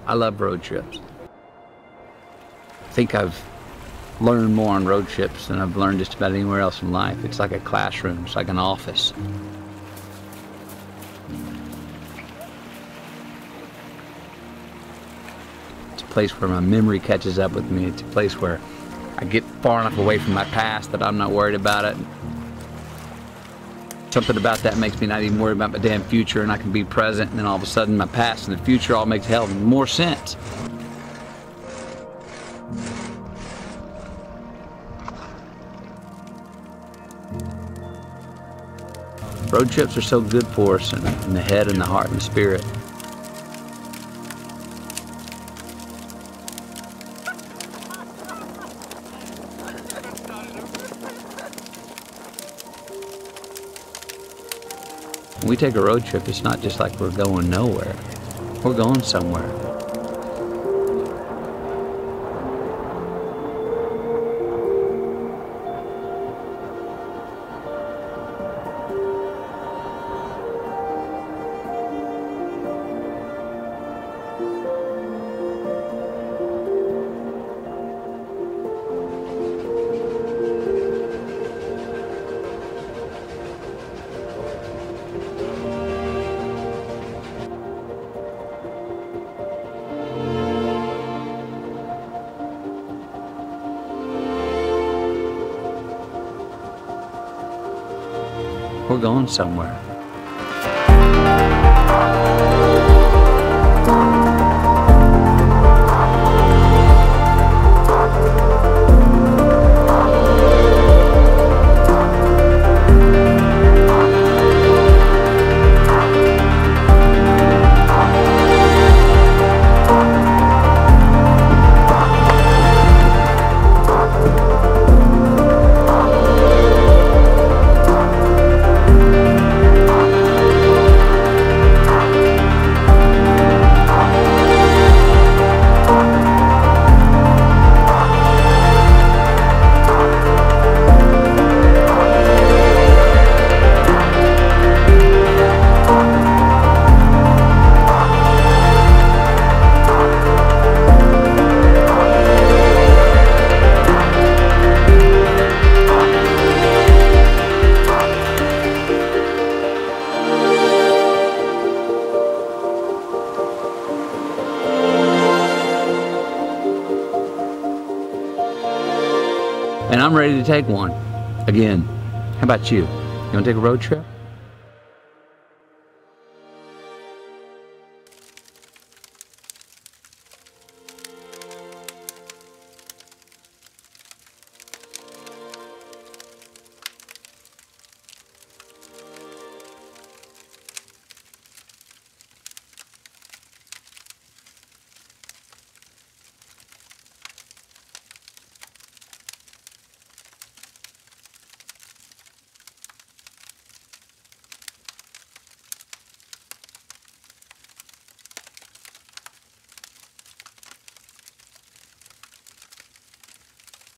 I love road trips. I think I've learned more on road trips than I've learned just about anywhere else in life. It's like a classroom, it's like an office. It's a place where my memory catches up with me. It's a place where I get far enough away from my past that I'm not worried about it. Something about that makes me not even worry about my damn future, and I can be present, and then all of a sudden my past and the future all makes hell more sense. Road trips are so good for us in the head and the heart and the spirit. When we take a road trip, it's not just like we're going nowhere. We're going somewhere. We're going somewhere. And I'm ready to take one again. How about you? You want to take a road trip?